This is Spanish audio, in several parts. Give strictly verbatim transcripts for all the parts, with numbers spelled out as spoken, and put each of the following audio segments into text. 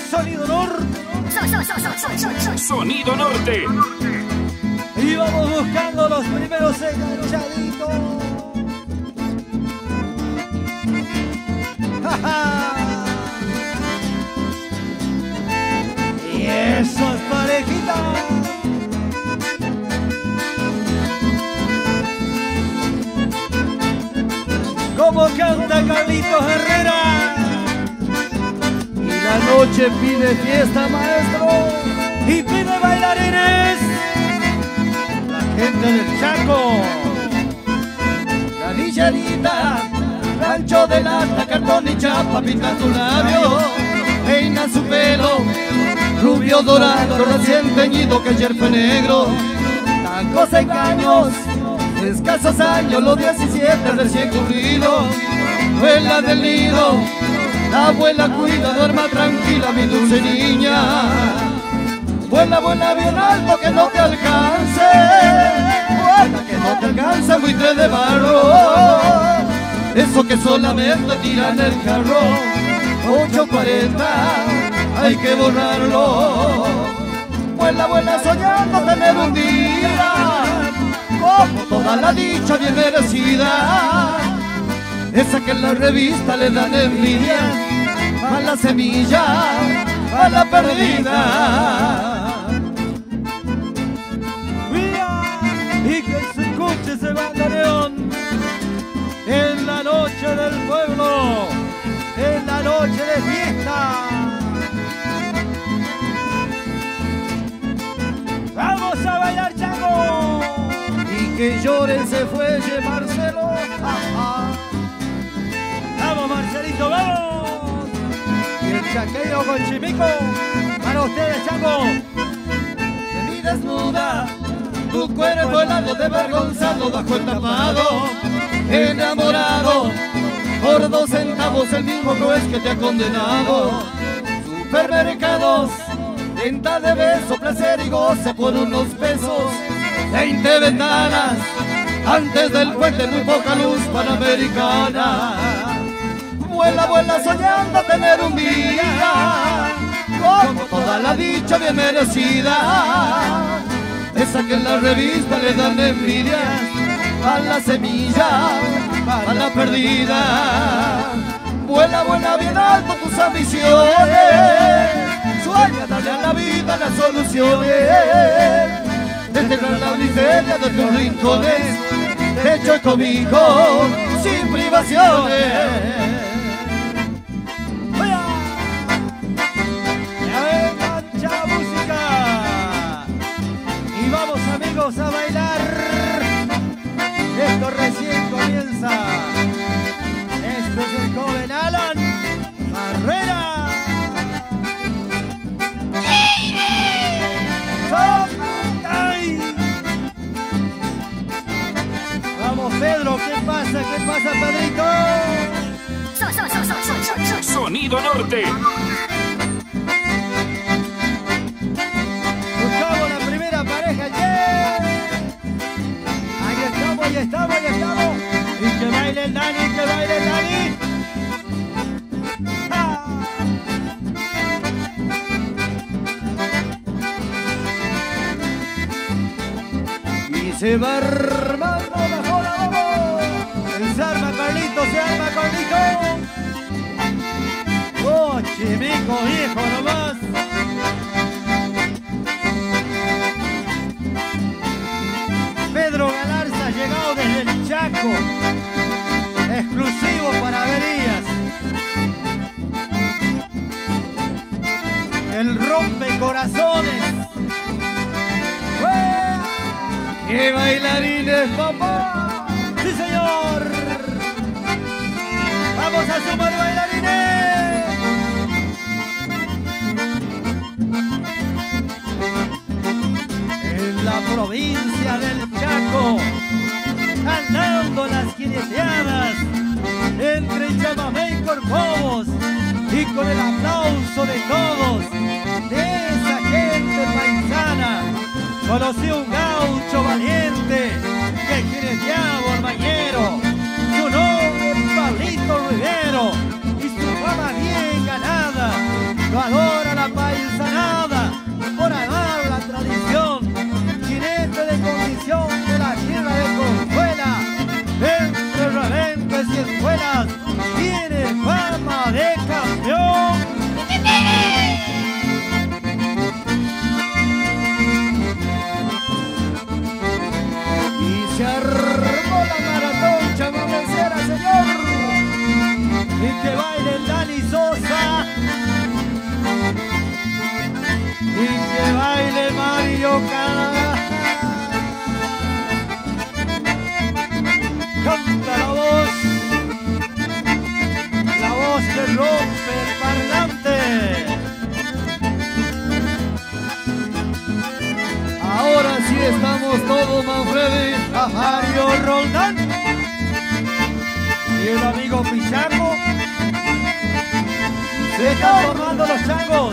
Sonido Norte. Sonido Norte. Y vamos buscando los primeros enganchaditos. Y esos parejitas. Como canta Carlitos Herrera. Y la noche pide fiesta, maestro. Y pide bailarines. La gente del Chaco. La villarita, rancho de lata, cartón y chapa, pinta su labio, peina su pelo, rubio dorado, recién teñido que ayer fue negro. Tacos y caños, escasos años, los diecisiete recién cumplidos. Abuela del nido, la abuela cuida, duerma tranquila mi dulce niña. Vuela, vuela bien alto que no te alcance, vuela que no te alcance buitre de barro, eso que solamente tiran el carro. Ocho cuarenta hay que borrarlo. Vuela, vuela soñando tener un día como toda la dicha bien merecida, esa que en la revista le dan envidia, a la semilla, a la perdida. Y que se escuche ese bandoneón en la noche del pueblo, en la noche de fiesta. ¡Vamos a bailar, Chaco! Y que llore se fue Marcelo. ¡Vamos, Marcelito, vamos! Y el chaqueño con Chimico, para ustedes, Chaco. De mi desnuda, tu cuerpo helado de avergonzado bajo el tapado, enamorado, por dos centavos el mismo juez que te ha condenado. Supermercados, venta de beso, placer y goce por unos pesos, veinte ventanas, antes del puente muy poca luz panamericana. Vuela, vuela soñando tener un día como toda la dicha bien merecida, esa que en la revista le dan envidia, a la semilla, a la perdida. Vuela, vuela bien alto tus ambiciones, sueña darle a la vida las soluciones, desterrar la miseria de tus rincones, techo y cobijo sin privaciones. A bailar, esto recién comienza. Esto es el joven Alan Barrera. Vamos, Pedro, ¿qué pasa? ¿Qué pasa, Pedrito? Sonido Norte. Buscamos la primera pareja, yeah. Ahí estamos, ahí estamos, ahí estamos. Y que baile el Dani, que baile el Dani. ¡Ah! Y se va armando la joda, vamos. Se arma Carlito, se arma Carlito. Oh, Chimico, viejo nomás. Pedro Galarza ha llegado desde el Chaco, exclusivo para averías. El rompecorazones. ¡Ué! ¡Qué bailarines, papá! ¡Sí, señor! ¡Vamos a sumar bailarines! En la provincia del Chaco, andando las jineteadas entre chamamé y corcovos, y con el aplauso de todos, de esa gente paisana, conocí un gaucho valiente que jineteaba al mañero. Su nombre es Pablito Rivero y su fama bien ganada lo adora la a Mario Roldán y el amigo Pizarro. Se están formando los changos.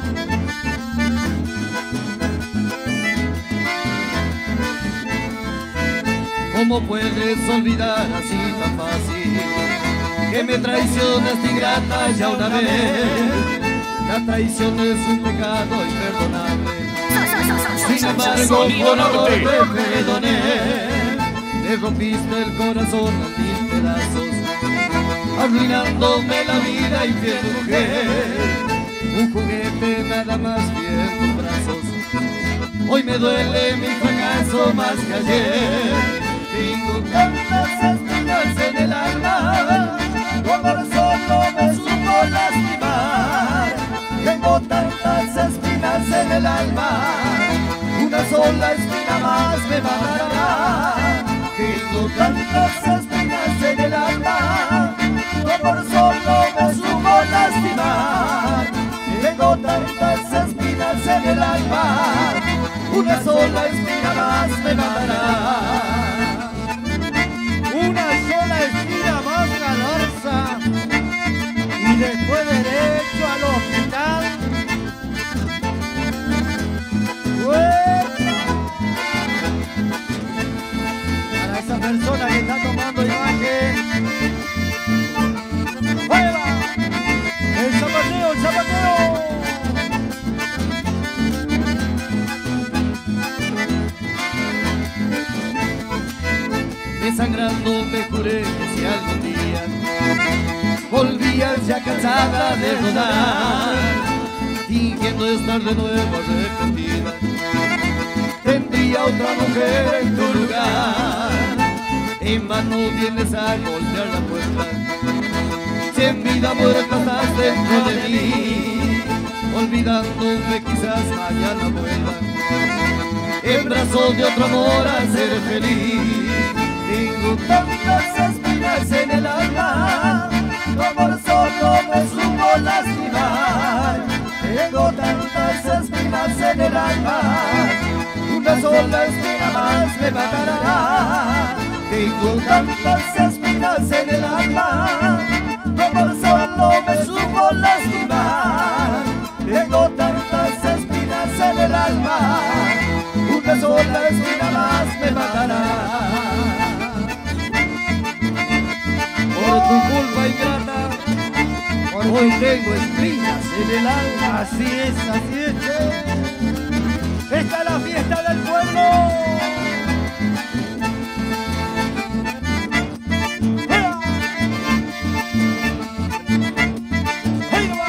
¿Cómo puedes olvidar así tan fácil que me traicionaste ingrata ya una vez? La traición es un pecado imperdonable. Sin embargo, por amor te perdoné. Me rompiste el corazón a mil pedazos, arruinándome la vida, infiel mujer. Un juguete nada más que en tus brazos. Hoy me duele mi fracaso más que ayer. Tengo tantas espinas en el alma, tu amor solo me supo lastimar. Tengo tantas espinas en el alma, una sola espina más me matará. Tengo tantas espinas en el alma, tu amor solo me supo lastimar. Tengo tantas espinas en el alma, una sola espina más me matará. Una sola espina más galarza y después derecho al hospital. ¡Uepa! Para esa persona que está tomando imagen. ¡Fuera! ¡El zapateo, el zapateo! Desangrando me juré que si algún día volvías ya cansada de rodar, fingiendo estar de nuevo arrepentida, tendría otra mujer en tu lugar. En vano vienes a golpear la puerta, si en vida muerta estás dentro de mí, olvidándome quizás mañana vuelva, en brazos de otro amor a ser feliz. Tengo tantas espinas en el alma, tu amor solo me supo lastimar. Tengo tantas espinas en el alma, una sola espina más me matará. Tengo tantas espinas en el alma, tu amor solo me supo lastimar. Tengo tantas espinas en el alma, una sola espina más me matará. Por tu culpa ingrata, hoy tengo espinas en el alma. Así es, así es, che. Esta es la fiesta del pueblo. ¡Ea! ¡Ahí va!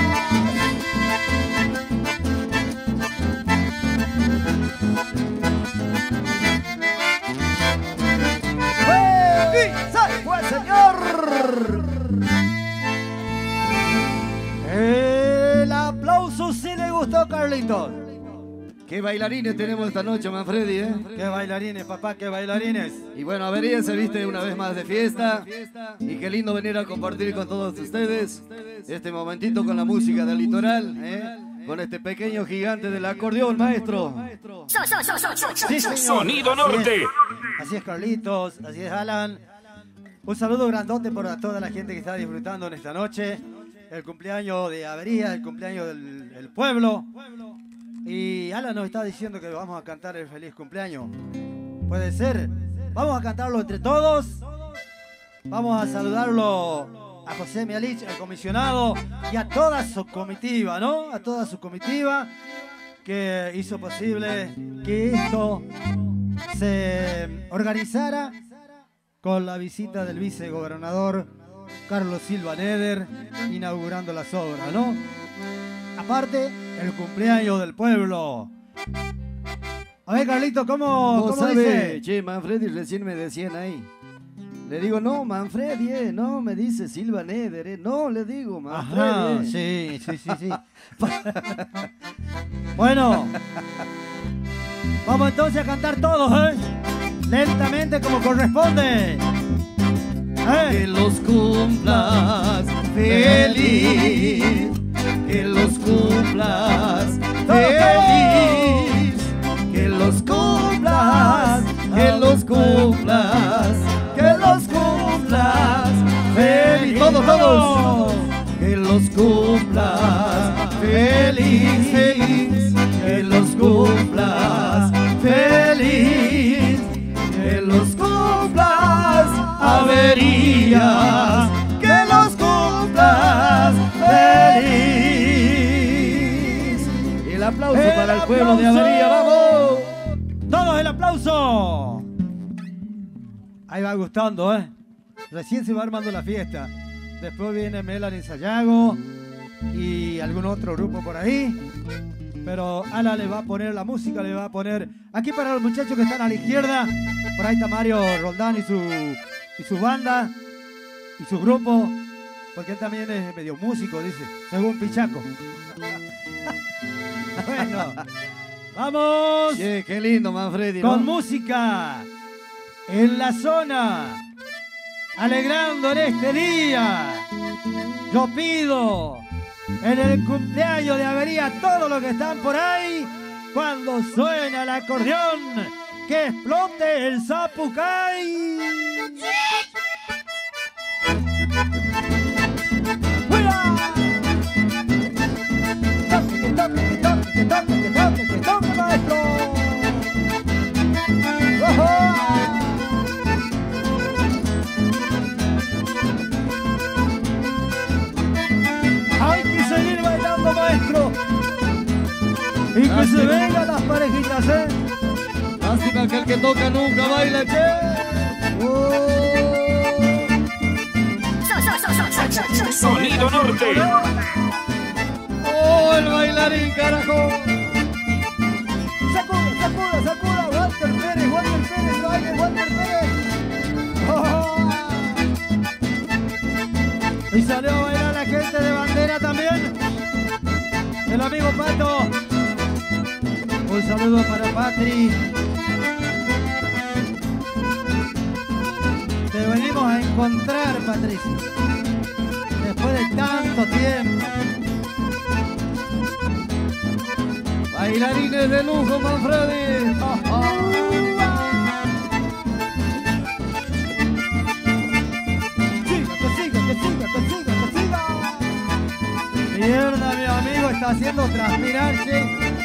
¡Eh! ¡Se fue, señor! El aplauso sí le gustó, Carlitos. ¿Qué bailarines tenemos esta noche, Manfredi, eh? Qué bailarines, papá, qué bailarines. Y bueno, Avería se viste una vez más de fiesta. Y qué lindo venir a compartir con todos ustedes este momentito con la música del litoral, ¿eh? Con este pequeño gigante del acordeón, maestro. Sí, señor. Sonido Norte. Así es, así es, Carlitos, así es, Alan. Un saludo grandote para toda la gente que está disfrutando en esta noche. El cumpleaños de Avería, el cumpleaños del, del pueblo. Y Alan nos está diciendo que vamos a cantar el feliz cumpleaños. Puede ser. Vamos a cantarlo entre todos. Vamos a saludarlo a José Mialich, el comisionado, y a toda su comitiva, ¿no? A toda su comitiva que hizo posible que esto se organizara con la visita del vicegobernador Carlos Silva Neder, inaugurando las obras, ¿no? Aparte, el cumpleaños del pueblo. A ver, Carlito, ¿cómo, ¿Cómo ¿cómo sabe? dice? Che, Manfredi recién me decían ahí. Le digo, no, Manfredi, eh, no, me dice Silva Neder, eh. No, le digo, Manfredi. Ajá, eh. sí, sí, sí, sí. Bueno, vamos entonces a cantar todos, ¿eh? Lentamente como corresponde. ¿Eh? Que los cumplas feliz, que los cumplas feliz, que los cumplas, que los cumplas feliz, que los cumplas feliz, que los cumplas averías, que los cumplas feliz. Y el aplauso el para el pueblo de Avería, ¡vamos! ¡Todos el aplauso! Ahí va gustando, ¿eh? Recién se va armando la fiesta. Después viene Melanie Sayago y algún otro grupo por ahí. Pero Ala le va a poner la música, le va a poner... Aquí para los muchachos que están a la izquierda, por ahí está Mario Roldán y su, y su banda y su grupo, porque él también es medio músico, dice, según Pichaco. Bueno, vamos. Che, qué lindo, Manfredi, con ¿no? música en la zona, alegrando en este día. Yo pido en el cumpleaños de Avería a todos los que están por ahí, cuando suena el acordeón, que explote el zapucay. ¡Fuera! ¡Toque, que toque, que toque, que toque, que toque, que toque, maestro! ¡Ojo! Hay que seguir bailando, maestro. Y que Lástima. se vengan las parejitas, ¿eh? Lástima que el que toca nunca baila, che. Oh. Sonido Norte. Oh, el bailarín, carajo. Sacuda, sacuda, sacuda. Walter Pérez, Walter Pérez, baile, Walter Pérez. Oh. Y salió a bailar la gente de bandera también. El amigo Pato. Un saludo para Patri. Te venimos a encontrar, Patricia. Después de tanto tiempo. Bailarines de lujo, Manfredi. Oh, oh. Siga, que siga, que siga, que siga, que siga. Mierda, mi amigo está haciendo transpirarse.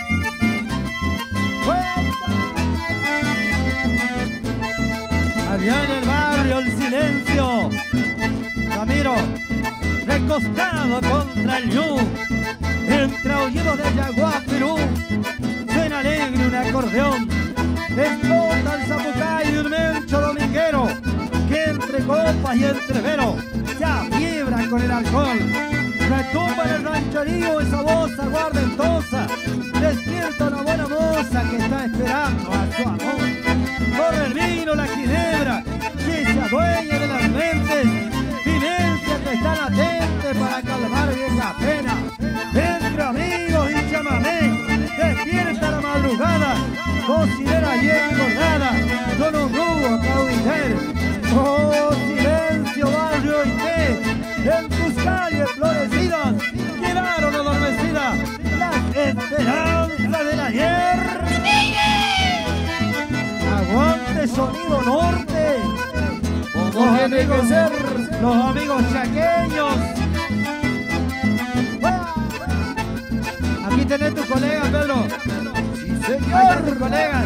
Allá en el barrio el silencio. Ramiro, recostado contra el ñu, entre aullidos de Yaguá, Perú, suena alegre un acordeón. Explota el zapucay de un mencho dominguero, que entre copas y entre veros se afiebra con el alcohol. Retumba en el rancherío esa voz aguardentosa, despierta una buena moza que está esperando a su amor. Corre el vino, la ginebra, que se adueña de las mentes, vivencias que están latentes para calmar vieja pena. Entre amigos y chamamé, despierta la madrugada, cocinera y engordada, con un rubo a caudicer. Oh, silencio, barrio y té, en tus calles florecidas quedaron adormecidas las esperanzas del ayer. Aguante Sonido Norte, Como tiene que ser. los amigos chaqueños. Aquí tenés tu colega, Pedro. Sí, Ahí están señor. tus colegas.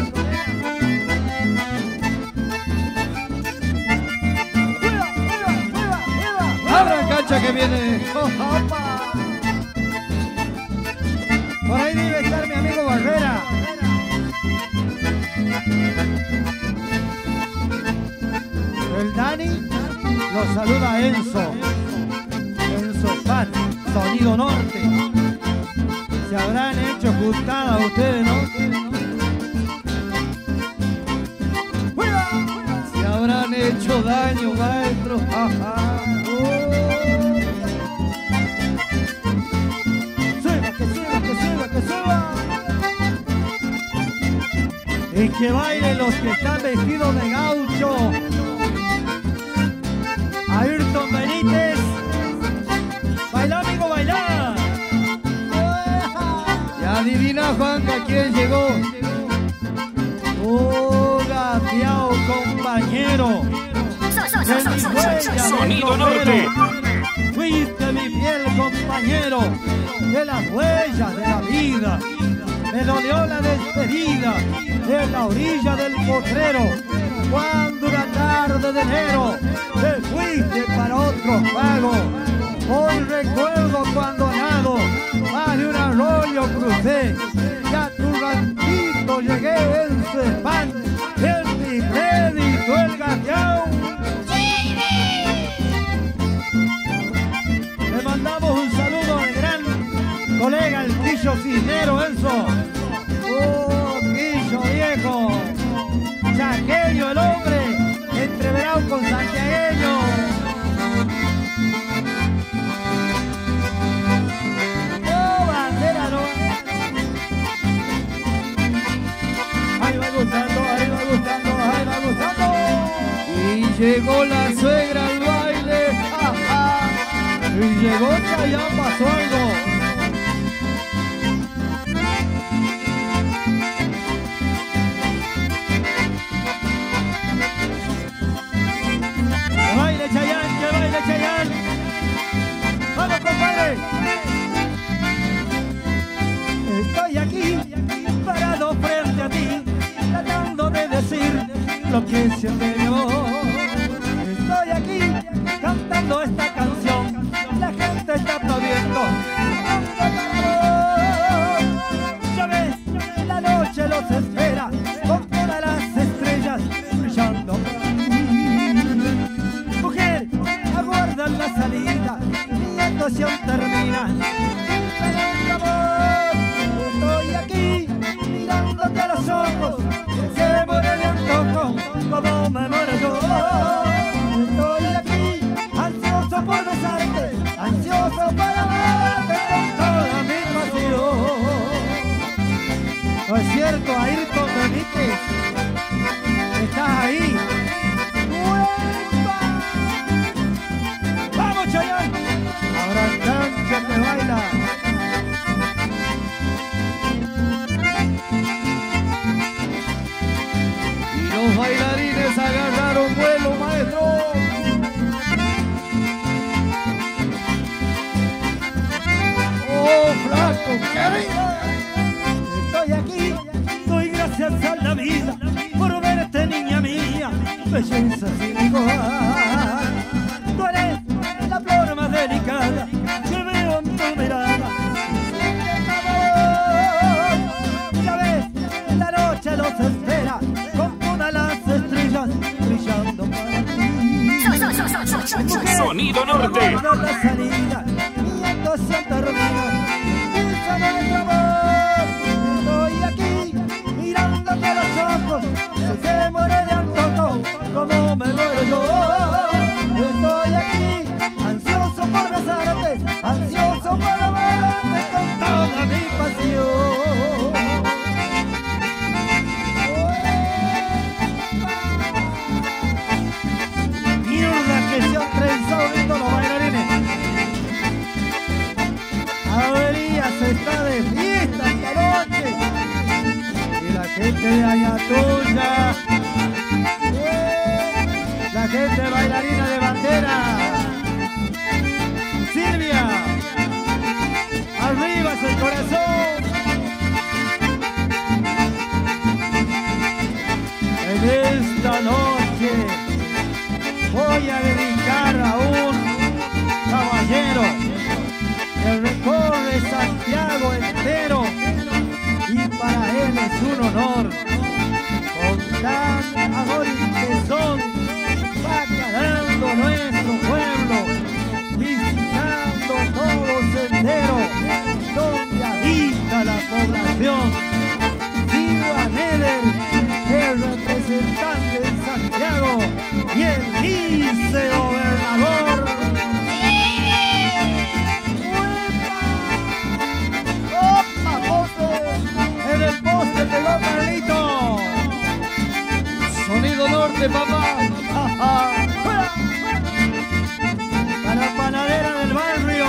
Abra cancha que viene. ¡Opa! Por ahí debe estar mi amigo Barrera. El Dani lo saluda Enzo. Enzo Pat, Sonido Norte. Se habrán hecho juntadas ustedes, ¿no? ¡Fuera! Se habrán hecho daño, maestro. Ajá. ¡Suba, que suba, que suba, que suba! Y que bailen los que están vestidos de gaucho. Ayrton Benítez. Baila, amigo, baila. Y adivina, Juanca, quién llegó. Oh, gateao, compañero. De mi huella, Sonido mi Norte. Fuiste mi fiel compañero. compañero de las huellas de la vida. Me dolió la despedida en la orilla del potrero, cuando una tarde de enero te fuiste para otro pago. Hoy recuerdo cuando nado, más de un arroyo crucé, y a tu ranchito llegué en su spam, en mi crédito el gateón. Le mandamos un saludo al gran colega, el Quillo Cisnero, Enzo. ¡Oh, Quillo viejo! Chaqueño el hombre, entreverado con santiagueño. ¡Oh, bandera no! Ahí va gustando, ahí va gustando, ahí va gustando. Y llegó la suegra al baile. ¡Ja, ja! Y llegó Chayán, pasó algo. ¡Que baile Chayán, que baile Chayán! ¡Vamos, compadre! Estoy aquí, parado frente a ti, tratando de decir lo que siempre yo. Estoy aquí, cantando esta canción, la gente está aplaudiendo. Ya ves, la noche los espera, con todas las estrellas brillando. Mujer, aguardan la salida, mi actuación termina. Estoy aquí, mirándote a los ojos, se muere de antojo, como me muero yo. Estoy aquí, ansioso por besarte, ansioso para amarte con toda mi pasión. No es cierto, Ayrton Benítez, estás ahí. ¡Uepa! ¡Vamos, Chayán! Ahora cancha que baila. Y los bailarines agarraron vuelo, maestro. ¡Oh, flaco, querida! Estoy aquí, doy gracias a la vida por verte, niña mía, belleza sin igual. Tú eres la flor más delicada que veo en tu mirada. Ya ves, la noche los espera con todas las estrellas brillando para ti. Sonido Norte. La salida, mi actuación termina. Piensa en nuestro amor. Estoy aquí, mirándote a los ojos. Se te muere de antojo, como me muero yo. Estoy aquí, ansioso por besarte, ansioso por amarte con toda mi pasión. Mierda que se han trenzado viendo los bailarines. Averías está de fiesta esta noche. Y la gente de Ayatuya, la gente bailarina de bandera. Silvia, arriba es el corazón. En esta noche voy a dedicar a un caballero que recorre Santiago entero, y para él es un honor. Con tan amor y tesón va quedando nuestro pueblo, visitando todo sendero donde habita la población. Silva Neder, el representante de Santiago y el vicegobernador. ¡Opa, poste! En el poste pegó Carlito. Sonido Norte, papá. Para panadera del barrio.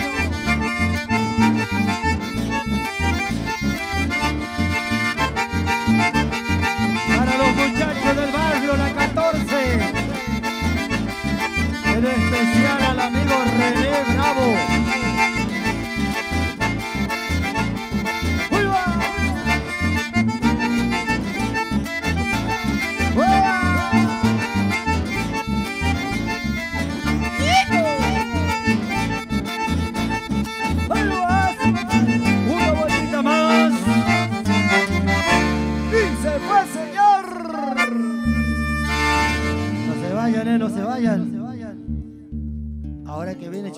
Para los muchachos del barrio, la catorce. En especial al amigo René Bravo.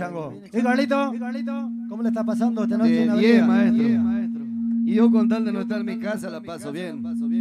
Chango. ¿Y Carlito? ¿Cómo le está pasando esta noche en la diez, avenida? maestro. diez, maestro. Y yo con tal de no estar en mi casa la paso bien.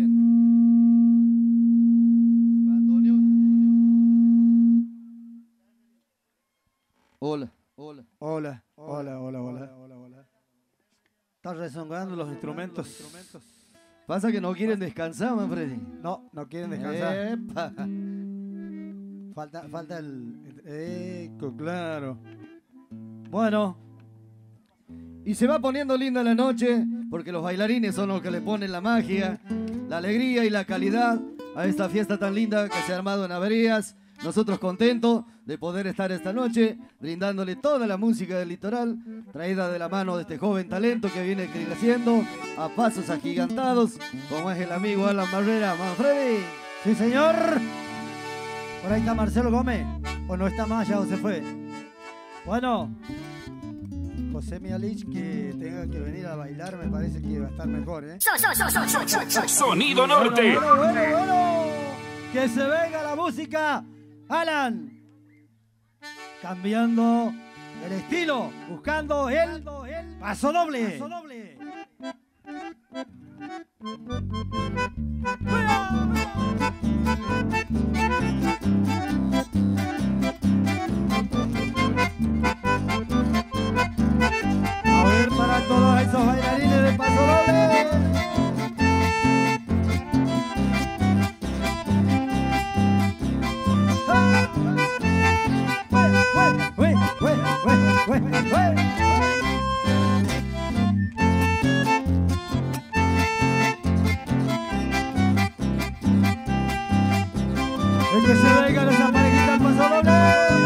Hola, hola. Hola, hola, hola, hola, hola, hola. Están resonando los instrumentos. Pasa que no quieren descansar, Manfredi. No, no quieren descansar. Epa. Falta, falta el... Eco, claro. Bueno. Y se va poniendo linda la noche, porque los bailarines son los que le ponen la magia, la alegría y la calidad a esta fiesta tan linda que se ha armado en Averías. Nosotros contentos de poder estar esta noche brindándole toda la música del litoral, traída de la mano de este joven talento que viene creciendo a pasos agigantados, como es el amigo Alan Barrera. Manfredi. Sí, señor. Por ahí está Marcelo Gómez. ¿O no está más ya o se fue? Bueno, José Mialich, que tenga que venir a bailar, me parece que va a estar mejor, ¿eh? Sonido Norte. Bueno, bueno, bueno, bueno. Que se venga la música. Alan. Cambiando el estilo, buscando el paso doble. Paso doble. A ver para todos esos bailarines de paso doble. El que se venga esa parejita al paso doble.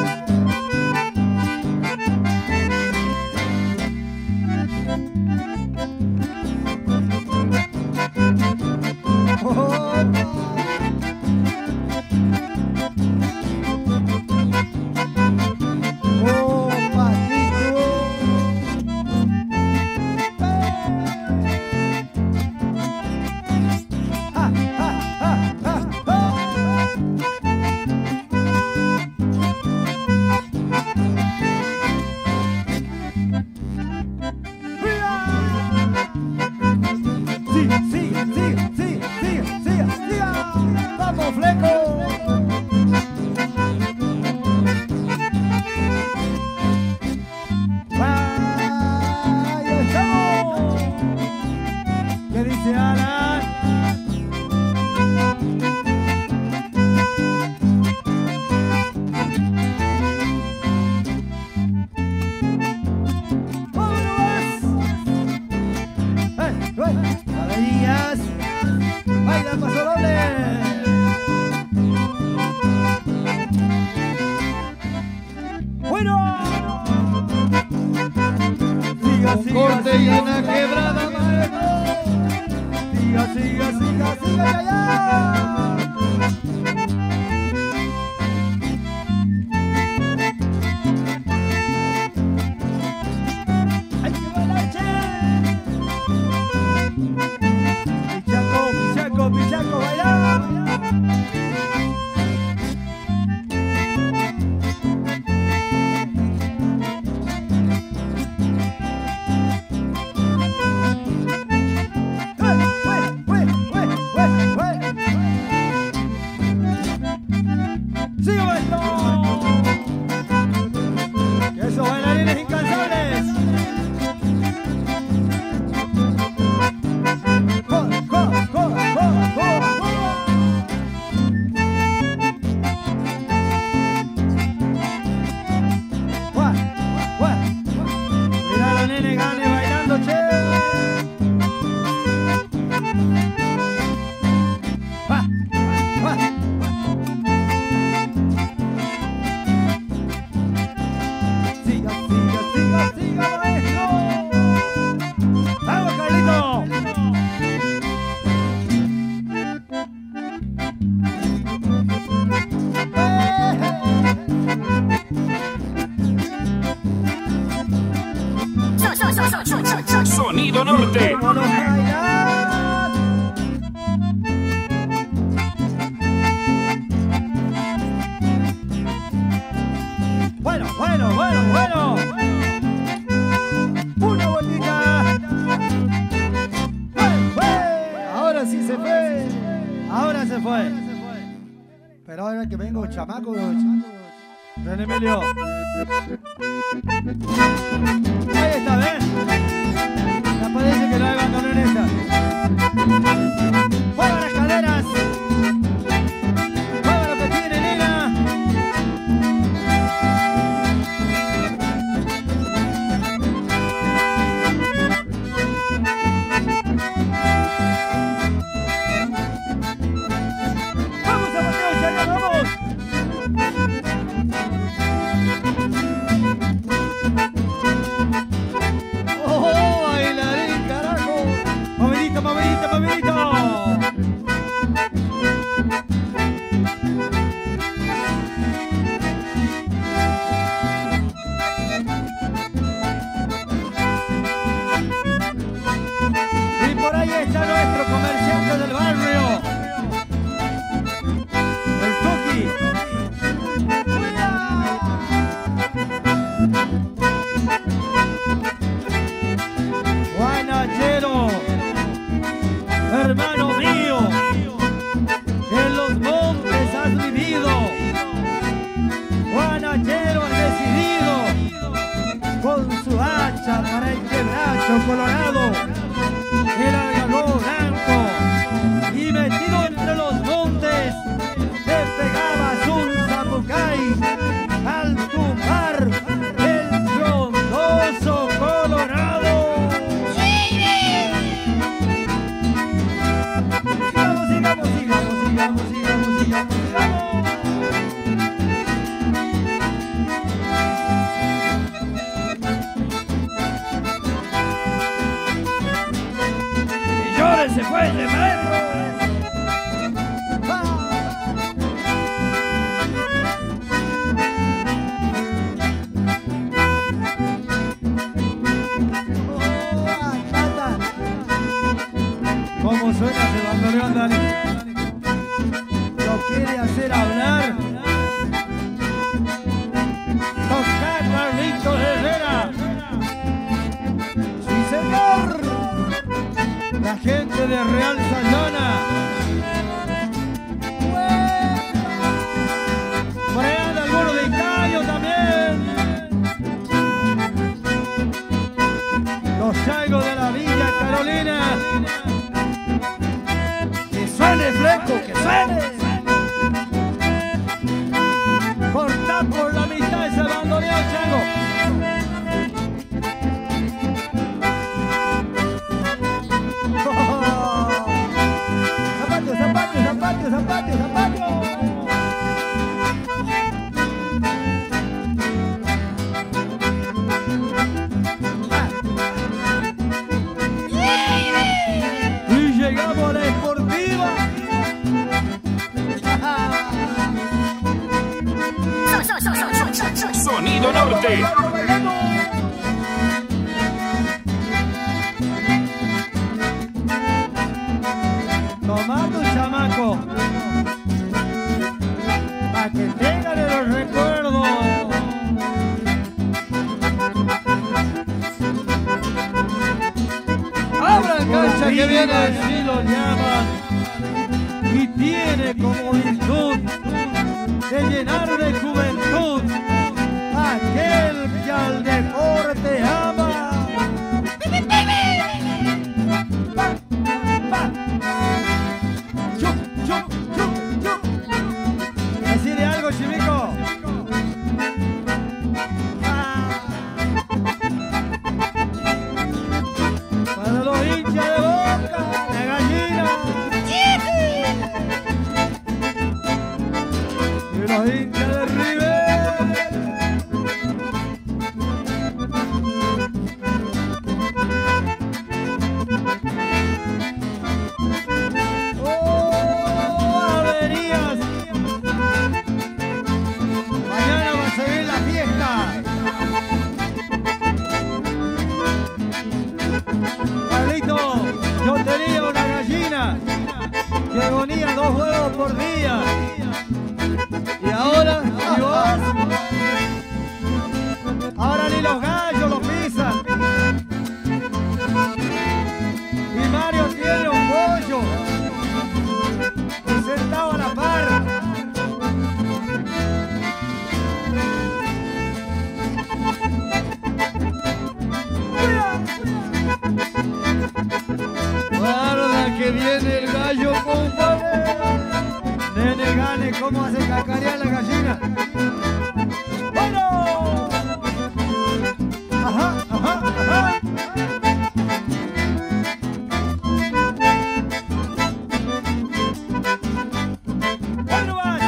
Sonido Norte. Bueno, bueno, bueno, bueno. ahora que vengo, chamaco. Don Emilio. Ahí está, ¿ves? Me parece que no hay bandoneón esta. ¡Muevan las caderas! ¡Muevan lo que tiene, nena! ¡Vamos a Mateo, Chaca, vamos! ¡Oh, bailarín, carajo! ¡Movidito, movidito, movidito! Y por ahí está nuestro comerciante del barrio, el Tuki. Guanachero, hermano mío, en los montes has vivido. Guanachero has decidido, con su hacha para el quebracho colorado, el algarrobo blanco, y metido entre los montes, te pegabas un zapucay al tumbar el frondoso colorado. Sigamos, sigamos, sigamos, sigamos, sigamos, sigamos, sigamos. Y llore se fue de maestro. ¿Cómo suena ese bandoneón, Dani? Lo quiere hacer hablar. Toca Carlitos Herrera. Sí, señor. La gente de Real Sayona. Por ahí anda alguno de Italia también. Los chaigos de la Villa Carolina. ¡Que suene, fleco, que suene! Corta por la mitad ese bandoneón, chango. Oh, zapatio, zapatio, zapatio, zapatio, zapatio. Y llegamos a la esportiva. Sonido Norte. Toma tu chamaco, para que tengan los recuerdos. ¡Abran cancha que viene! Así lo llaman, y tiene como virtud de llenar de juventud aquel que al deporte ama. Pa, pa. Chup, chup, chup, chup. Decide algo, chimico. Ah. Para los hinchas de Boca, de Gallina. Y los hinchas de River. Oh, averías. Mañana va a seguir la fiesta. Carlito, yo tenía una gallina que ponía dos huevos por día. Y ahora, ¿y vos? Ahora ni los gallos lo pisan. Y Mario tiene un pollo sentado a la par. cómo hace cacarear la gallina. ¡Bueno! Ajá, ajá, ajá. ¡Bueno más!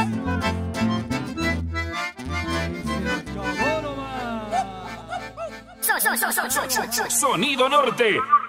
Sonido Norte.